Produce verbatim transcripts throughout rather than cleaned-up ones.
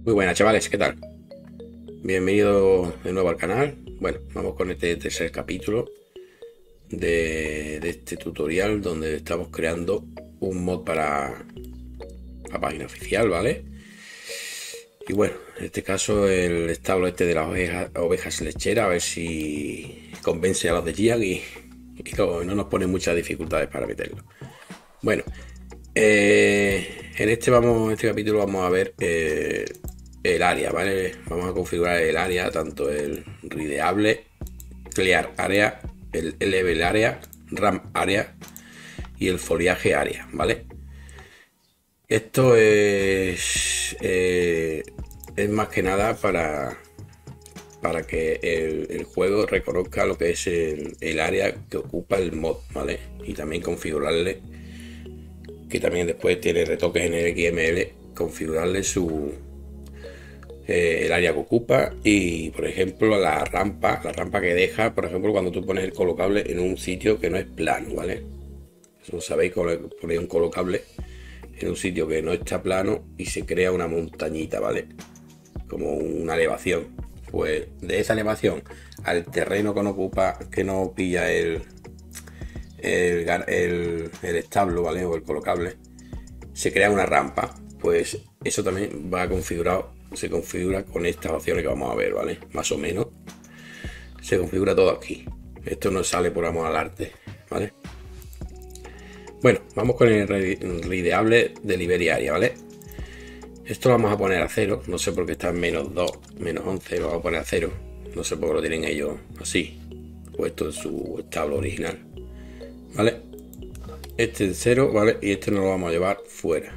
Muy buenas, chavales, ¿qué tal? Bienvenido de nuevo al canal. Bueno, vamos con este tercer capítulo de, de este tutorial donde estamos creando un mod para la página oficial, ¿vale? Y bueno, en este caso el establo este de las ovejas, ovejas lecheras, a ver si convence a los de Gian y, y no, no nos pone muchas dificultades para meterlo. Bueno, eh, en este vamos, en este capítulo vamos a ver eh, el área, ¿vale? Vamos a configurar el área, tanto el rideable, clear area, el level area, ram area y el foliaje area, ¿vale? Esto es eh, es más que nada para para que el, el juego reconozca lo que es el, el área que ocupa el mod, ¿vale? Y también configurarle, que también después tiene retoques en el X M L, configurarle su eh, el área que ocupa y, por ejemplo, la rampa, la rampa que deja, por ejemplo, cuando tú pones el colocable en un sitio que no es plano, ¿vale? Eso sabéis, ponéis un colocable en un sitio que no está plano y se crea una montañita, ¿vale? Como una elevación. Pues de esa elevación al terreno que no ocupa, que no pilla el, el, el, el establo, ¿vale? O el colocable, se crea una rampa. Pues eso también va configurado, se configura con estas opciones que vamos a ver, ¿vale? Más o menos. Se configura todo aquí. Esto no sale por amor al arte, ¿vale? Bueno, vamos con el rideable de liberiaria, ¿vale? Esto lo vamos a poner a cero, no sé por qué está en menos dos, menos once, lo vamos a poner a cero. No sé por qué lo tienen ellos así, puesto en su establo original, ¿vale? Este es cero, ¿vale? Y este nos lo vamos a llevar fuera.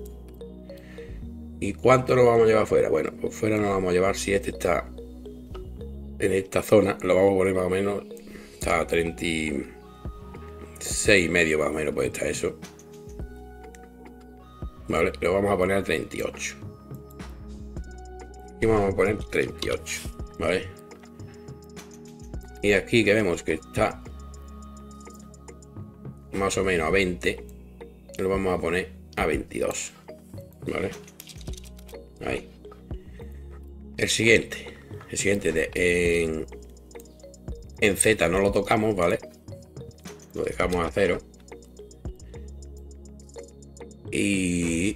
¿Y cuánto nos vamos a llevar fuera? Bueno, pues fuera nos vamos a llevar, si este está en esta zona, lo vamos a poner más o menos, está a treinta y seis y medio más o menos, pues está eso. Vale, lo vamos a poner a treinta y ocho. Y vamos a poner treinta y ocho, ¿vale? Y aquí que vemos que está más o menos a veinte, lo vamos a poner a veintidós, ¿vale? Ahí. El siguiente, el siguiente de, en, en Z no lo tocamos, ¿vale? Lo dejamos a cero. Y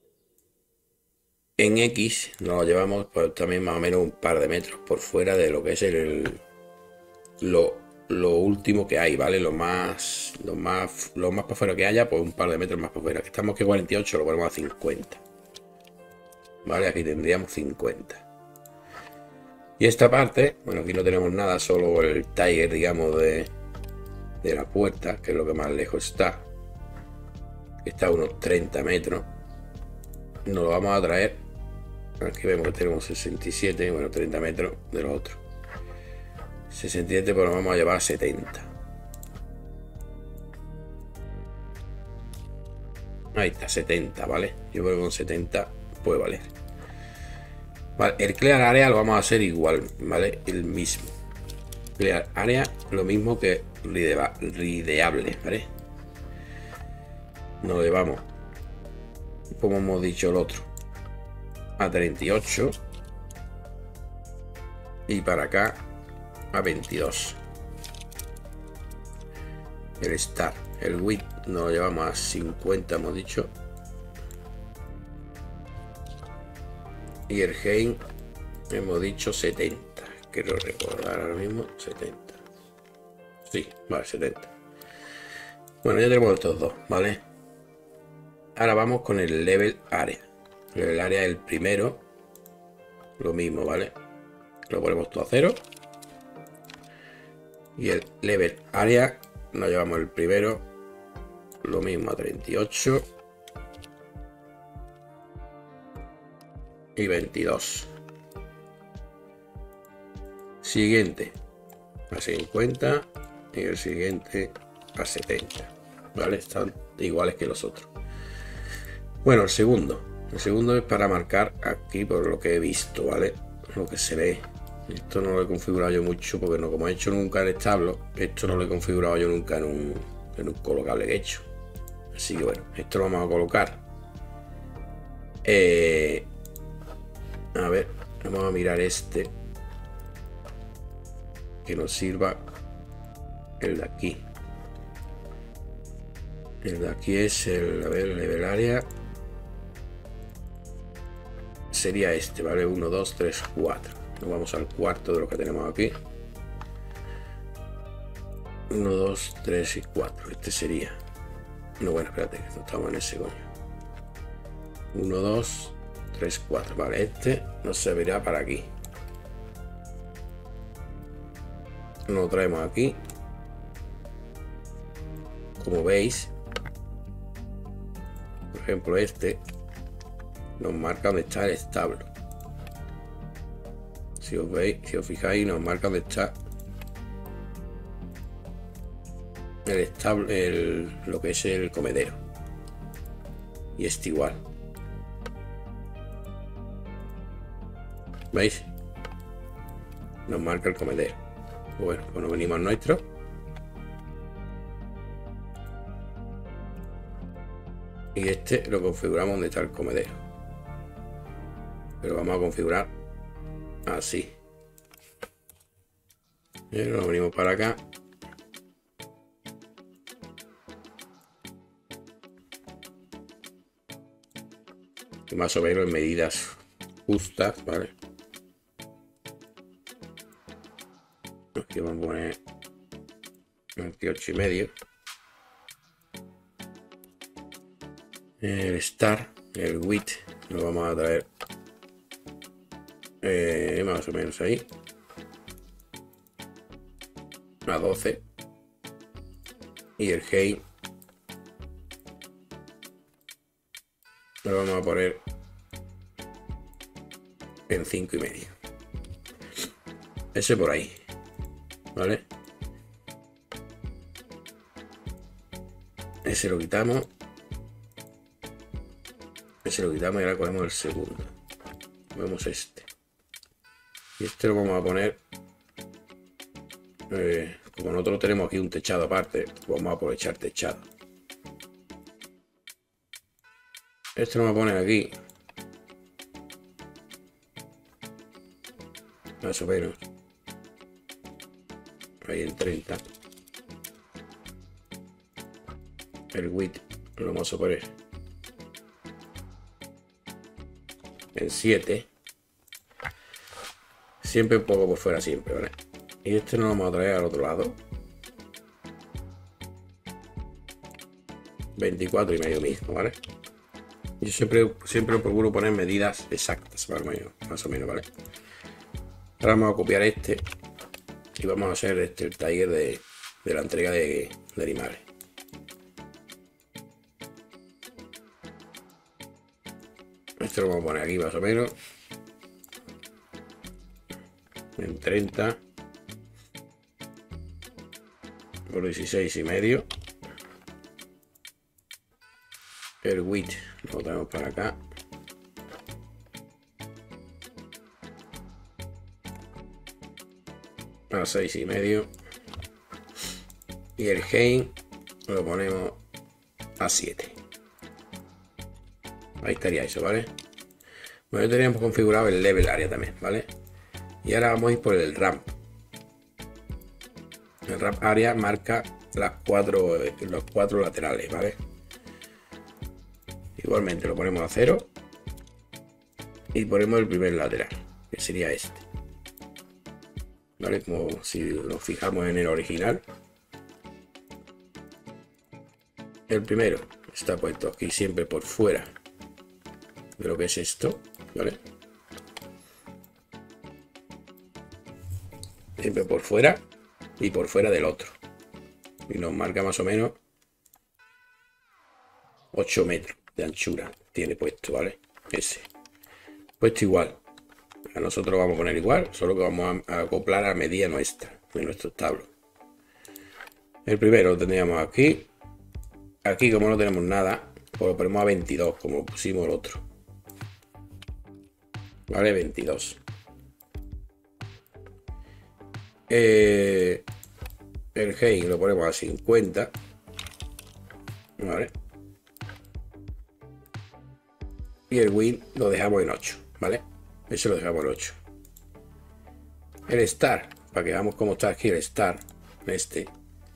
en X nos lo llevamos pues también más o menos un par de metros por fuera de lo que es el lo, lo último que hay, ¿vale? Lo más lo más lo más para afuera que haya, pues un par de metros más para afuera. Que estamos que cuarenta y ocho, lo ponemos a cincuenta. Vale, aquí tendríamos cincuenta. Y esta parte, bueno, aquí no tenemos nada, solo el tiger, digamos, de, de la puerta, que es lo que más lejos está. Está a unos treinta metros. Nos lo vamos a traer. Aquí vemos que tenemos sesenta y siete, bueno, treinta metros de los otros. sesenta y siete, pues nos vamos a llevar a setenta. Ahí está, setenta, ¿vale? Yo creo que con setenta puede valer. Vale, el clear area lo vamos a hacer igual, ¿vale? El mismo. Clear area, lo mismo que rideable, ¿vale? Nos lo llevamos, como hemos dicho el otro, a treinta y ocho. Y para acá a veintidós. El start, el width nos lo llevamos a cincuenta, hemos dicho. Y el gain hemos dicho setenta. Quiero recordar ahora mismo setenta. Sí, vale, setenta. Bueno, ya tenemos estos dos, ¿vale? Ahora vamos con el level area. El área el primero. Lo mismo, ¿vale? Lo ponemos todo a cero. Y el level area nos llevamos el primero. Lo mismo a treinta y ocho. Y veintidós. Siguiente a cincuenta. Y el siguiente a setenta. ¿Vale? Están iguales que los otros. Bueno, el segundo. El segundo es para marcar aquí por lo que he visto, ¿vale? Lo que se ve. Esto no lo he configurado yo mucho porque no, como he hecho nunca el establo, esto no lo he configurado yo nunca en un, en un colocable que he hecho. Así que bueno, esto lo vamos a colocar eh, A ver, vamos a mirar este. Que nos sirva el de aquí. El de aquí es el, a ver, level area. Sería este, ¿vale? uno, dos, tres, cuatro. Nos vamos al cuarto de lo que tenemos aquí. uno, dos, tres y cuatro. Este sería. No, bueno, espérate, que no estamos en ese coño. uno, dos, tres, cuatro. Vale, este nos servirá para aquí. Lo traemos aquí. Como veis, por ejemplo, este nos marca dónde está el establo. Si os veis, si os fijáis, nos marca dónde está el establo, el, lo que es el comedero. Y este igual. ¿Veis? Nos marca el comedero. Bueno, pues nos venimos al nuestro. Y este lo configuramos donde está el comedero. Pero vamos a configurar así. Y nos venimos para acá. Y más o menos en medidas justas, ¿vale? Aquí vamos a poner veintiocho y medio. El star, el width, lo vamos a traer eh, más o menos ahí a doce. Y el height lo vamos a poner en cinco y medio. Ese por ahí, ¿vale? Ese lo quitamos. Ese lo quitamos y ahora cogemos el segundo. Cogemos este. Y este lo vamos a poner. Eh, como nosotros tenemos aquí un techado aparte, vamos a aprovechar techado. Este lo vamos a poner aquí. Más o menos. Ahí en treinta. El width lo vamos a poner en siete. Siempre un poco por fuera, siempre, ¿vale? Y este nos lo vamos a traer al otro lado. veinticuatro y medio mismo, ¿vale? Yo siempre, siempre procuro poner medidas exactas, ¿vale? Más o menos, ¿vale? Ahora vamos a copiar este y vamos a hacer este el taller de, de la entrega de, de animales. Esto lo vamos a poner aquí más o menos en treinta por dieciséis y medio. El width lo tenemos para acá. A seis y medio. Y el height lo ponemos a siete. Ahí estaría eso, ¿vale? Bueno, ya teníamos configurado el level area también, ¿vale? Y ahora vamos a ir por el ramp. El ramp area marca las cuatro, los cuatro laterales, ¿vale? Igualmente lo ponemos a cero. Y ponemos el primer lateral, que sería este. ¿Vale? Como si nos fijamos en el original. El primero está puesto aquí siempre por fuera de lo que es esto, ¿vale? Siempre por fuera y por fuera del otro. Y nos marca más o menos ocho metros de anchura. Tiene puesto, ¿vale? Ese. Puesto igual. A nosotros lo vamos a poner igual, solo que vamos a acoplar a medida nuestra, de nuestro establo. El primero lo tendríamos aquí. Aquí, como no tenemos nada, pues lo ponemos a veintidós, como pusimos el otro. Vale, veintidós. Eh, el height lo ponemos a cincuenta. Vale. Y el width lo dejamos en ocho, ¿vale? Eso lo dejamos el ocho. El Star, para que veamos cómo está aquí el Star. Este.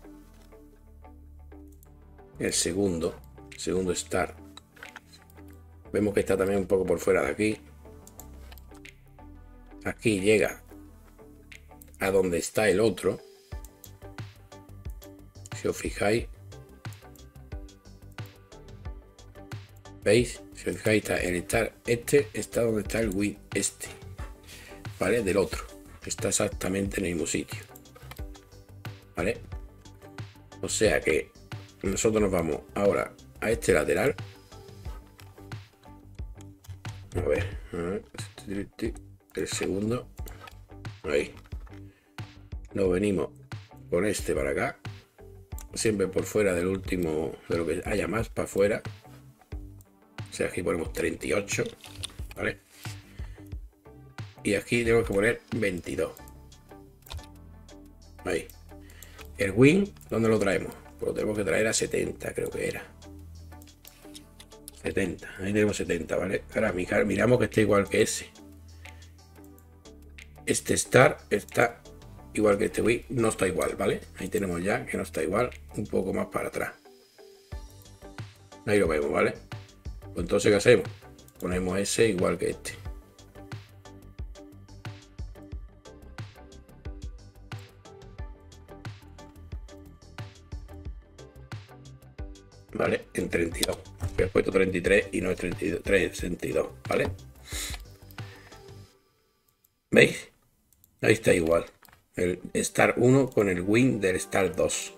El segundo. Segundo Star. Vemos que está también un poco por fuera de aquí. Aquí llega a donde está el otro. Si os fijáis. ¿Veis? Si os fijáis, está el Star este está donde está el Wing este. ¿Vale? Del otro. Está exactamente en el mismo sitio. ¿Vale? O sea que nosotros nos vamos ahora a este lateral. A ver, a ver. El segundo. Ahí. Nos venimos con este para acá. Siempre por fuera del último, de lo que haya más, para afuera. O sea, aquí ponemos treinta y ocho. ¿Vale? Y aquí tenemos que poner veintidós. Ahí. El wing, ¿dónde lo traemos? Pues lo tenemos que traer a setenta, creo que era. setenta, ahí tenemos setenta, ¿vale? Ahora miramos que está igual que ese. Este Star está igual que este wing, no está igual, ¿vale? Ahí tenemos ya que no está igual, un poco más para atrás. Ahí lo vemos, ¿vale? Pues entonces, ¿qué hacemos? Ponemos ese igual que este. ¿Vale? En treinta y dos. He puesto treinta y tres y no es treinta y dos, treinta y dos, ¿vale? ¿Veis? Ahí está igual. El Star uno con el wing del Star dos.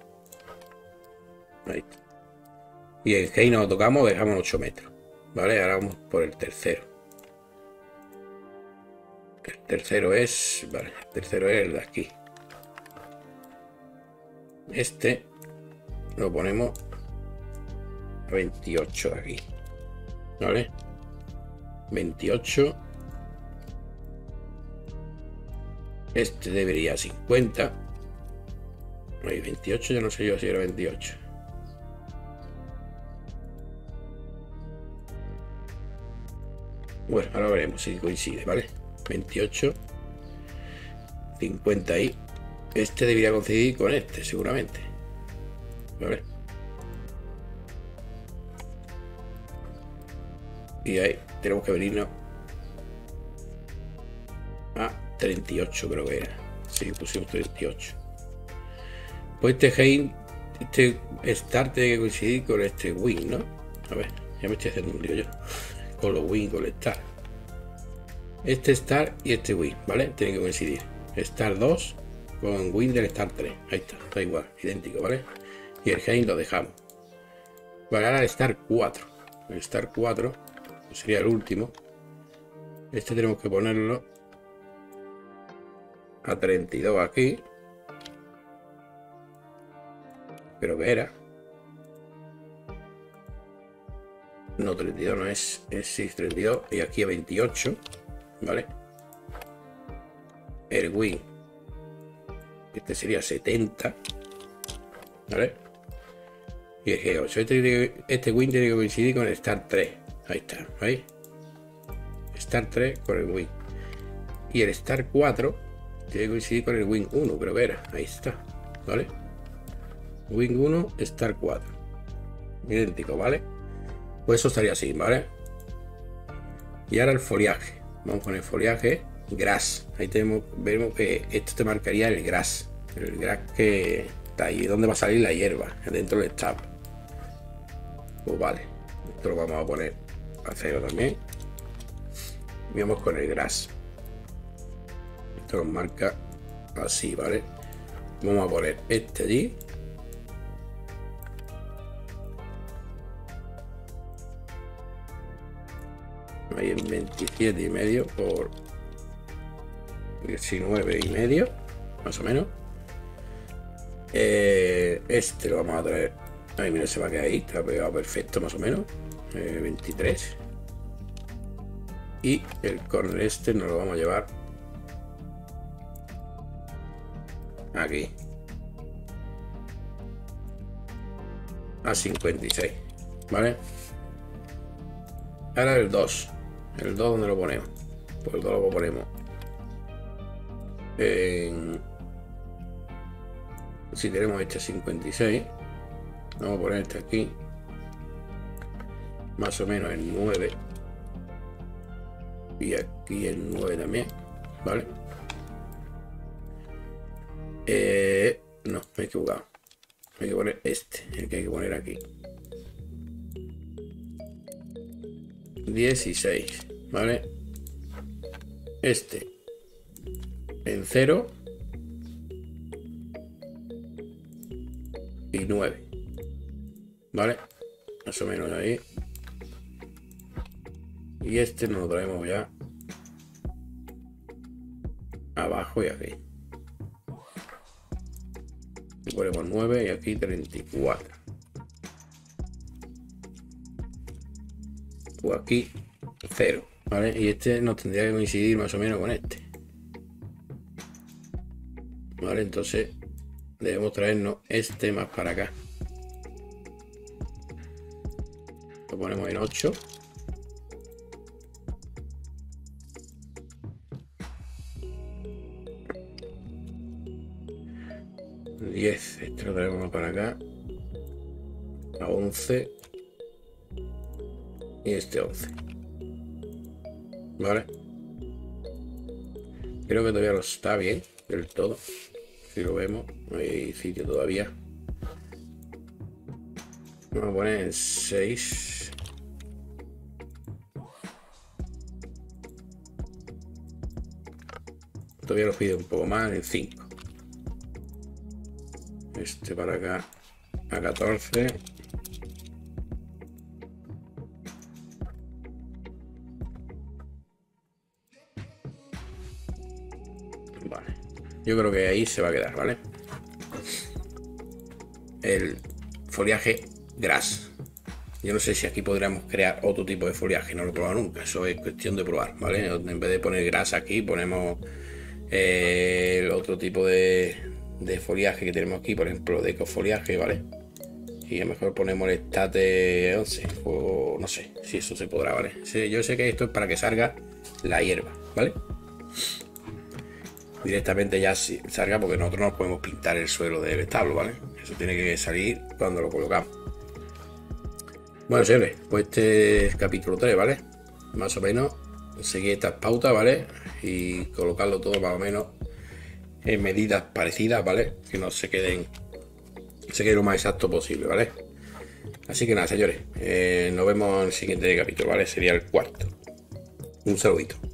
Ahí está. Y el que no lo tocamos, dejamos ocho metros. ¿Vale? Ahora vamos por el tercero. El tercero es... Vale, el tercero es el de aquí. Este lo ponemos a veintiocho de aquí. ¿Vale? veintiocho. Este debería cincuenta. Ahí, veintiocho, ya no sé yo si era veintiocho. Bueno, ahora veremos si coincide, ¿vale? veintiocho. cincuenta ahí. Este debería coincidir con este, seguramente. ¿Vale? Y ahí tenemos que venirnos a treinta y ocho, creo que era. Sí, pusimos treinta y ocho. Pues este Hein, este Star tiene que coincidir con este Wing, ¿no? A ver, ya me estoy haciendo un lío yo. Con los Wing, con el Star. Este Star y este Wing, ¿vale? Tienen que coincidir. Star dos con Wing del Star tres. Ahí está, está igual, idéntico, ¿vale? Y el Hein lo dejamos. Vale, ahora el Star cuatro. El Star cuatro sería el último. Este tenemos que ponerlo a treinta y dos aquí. Pero que era. No, treinta y dos no es. Es sí, treinta y dos. Y aquí a veintiocho. ¿Vale? El wing. Este sería setenta. ¿Vale? Y el G ocho. Este, este wing tiene que coincidir con el Star tres. Ahí está. ¿Veis? Star tres con el wing. Y el Star cuatro tiene que coincidir con el wing uno, creo que era. Ahí está. ¿Vale? Wing uno, Star cuatro. Idéntico, ¿vale? Pues eso estaría así, ¿vale? Y ahora el foliaje. Vamos con el foliaje Grass. Ahí tenemos, vemos que esto te marcaría el Grass. El Grass que está ahí, donde va a salir la hierba, dentro del tab. Pues vale. Esto lo vamos a poner a cero también. Y vamos con el Grass. Esto nos marca así, ¿vale? Vamos a poner este allí. Ahí en veintisiete y medio por diecinueve y medio, más o menos. Eh, este lo vamos a traer. Ahí, mira, se va a quedar ahí, está pegado perfecto, más o menos. Eh, veintitrés. Y el corner este nos lo vamos a llevar aquí a cincuenta y seis, ¿vale? Ahora el dos. El dos, ¿dónde lo ponemos? Pues todo lo ponemos en... Si tenemos este cincuenta y seis, vamos a poner este aquí, más o menos el nueve, y aquí el nueve también, ¿vale? Eh, no, me he equivocado. Hay que poner este, el que hay que poner aquí. dieciséis, ¿vale? Este en cero y nueve, ¿vale? Más o menos ahí. Y este nos lo traemos ya abajo y aquí. Y ponemos nueve y aquí treinta y cuatro. O aquí cero, ¿vale? Y este nos tendría que coincidir más o menos con este, ¿vale? Entonces debemos traernos este más para acá. Lo ponemos en ocho. diez, este lo traemos más para acá. A once. Y este once, ¿vale? Creo que todavía no está bien del todo. Si lo vemos, no hay sitio todavía. Vamos a poner en seis. Todavía lo pide un poco más, en cinco. Este para acá a catorce. Vale, yo creo que ahí se va a quedar, ¿vale? El foliaje gras. Yo no sé si aquí podríamos crear otro tipo de foliaje, no lo he probado nunca, eso es cuestión de probar, ¿vale? En vez de poner gras aquí, ponemos eh, el otro tipo de, de foliaje que tenemos aquí, por ejemplo, de ecofoliaje, ¿vale? Y a lo mejor ponemos el estate once, o no sé si eso se podrá, ¿vale? Sí, yo sé que esto es para que salga la hierba, ¿vale? Directamente ya salga, porque nosotros no podemos pintar el suelo del establo, ¿vale? Eso tiene que salir cuando lo colocamos. Bueno, señores, pues este es capítulo tres, ¿vale? Más o menos seguir estas pautas, ¿vale? Y colocarlo todo más o menos en medidas parecidas, ¿vale? Que no se queden, se quede lo más exacto posible, ¿vale? Así que nada, señores, eh, nos vemos en el siguiente capítulo, ¿vale? Sería el cuarto. Un saludito.